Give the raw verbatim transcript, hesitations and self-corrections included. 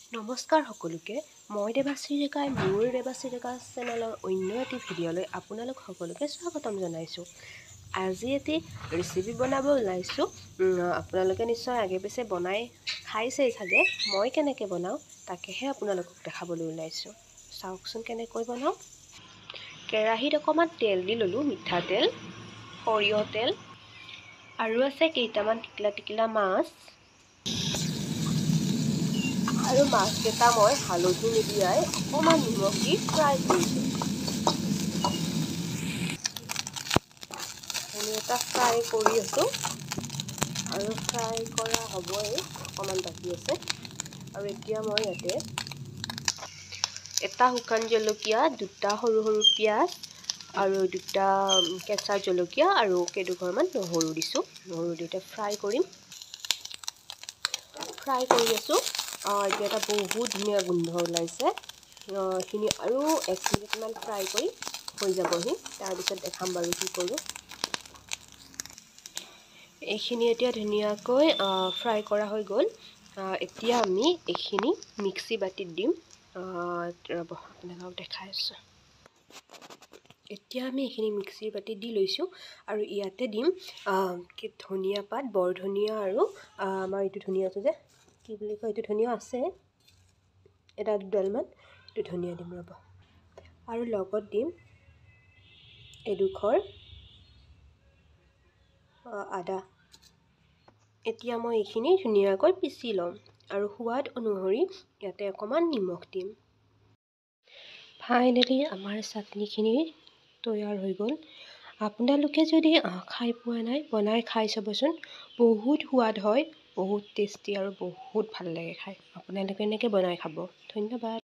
নমস্কাৰ সকলোকে। মই দেৱাশ্ৰী ডেকাই মোৰ দেৱাশ্ৰী ডেকা চেনেলৰ অন্য এটি ভিডিঅ'লৈ আপোনালোক সকলোকে স্বাগতম জনাইছোঁ। আজি এটি ৰেচিপি বনাব ওলাইছোঁ। আপোনালোকে নিশ্চয় আগে পিছে বনাই খাইছেই চাগে। মই কেনেকৈ বনাওঁ তাকেহে আপোনালোকক দেখাবলৈ ওলাইছোঁ। চাওকচোন কেনেকৈ বনাওঁ। কেৰাহীত অকণমান তেল দি ল'লোঁ, মিঠাতেল, সৰিয়হ তেল, আৰু আছে কেইটামান টিকলা টিকলা মাছ। আৰু মাছকেইটা মই হালধি নিদিয়াই অকণমান নিমখ দি ফ্ৰাই কৰিছোঁ। আমি এটা ফ্ৰাই কৰি আছোঁ আৰু ফ্ৰাই কৰা হ'বই, অকণমান বাকী আছে। আৰু এতিয়া মই ইয়াতে এটা শুকান জলকীয়া, দুটা সৰু সৰু পিঁয়াজ আৰু দুটা কেঁচা জলকীয়া আৰু কেইডোখৰমান নহৰু দিছোঁ। নহৰু দুটা ফ্ৰাই কৰিম। ফ্ৰাই কৰি আছোঁ। এতিয়া এটা বহুত ধুনীয়া গোন্ধ ওলাইছে। এইখিনি আৰু এক মিনিটমান ফ্ৰাই কৰি হৈ যাবহি। তাৰপিছত দেখাম বাৰু কি কৰোঁ। এইখিনি এতিয়া ধুনীয়াকৈ ফ্ৰাই কৰা হৈ গ'ল। এতিয়া আমি এইখিনি মিক্সি বাতিত দিম। ৰ'ব আপোনালোকক দেখাই আছোঁ। এতিয়া আমি এইখিনি মিক্সিৰ বাতিত দি লৈছোঁ আৰু ইয়াতে দিম কি ধনিয়া পাত, বৰ ধনিয়া আৰু আমাৰ এইটো ধনিয়াটো যে কি বুলি কয়, এইটো ধনিয়া আছে এটা দুডালমান, এইটো ধনিয়া দিম ৰ'ব। আৰু লগত দিম এডোখৰ আদা। এতিয়া মই এইখিনি ধুনীয়াকৈ পিচি ল'ম আৰু সোৱাদ অনুসৰি ইয়াতে অকণমান নিমখ দিম। ফাইনেলি আমাৰ চাটনিখিনি তৈয়াৰ হৈ গ'ল। আপোনালোকে যদি খাই পোৱা নাই, বনাই খাই চাবচোন। বহুত সোৱাদ হয়, বহুত টেষ্টি আৰু বহুত ভাল লাগে খাই। আপোনালোকে এনেকৈ বনাই খাব। ধন্যবাদ।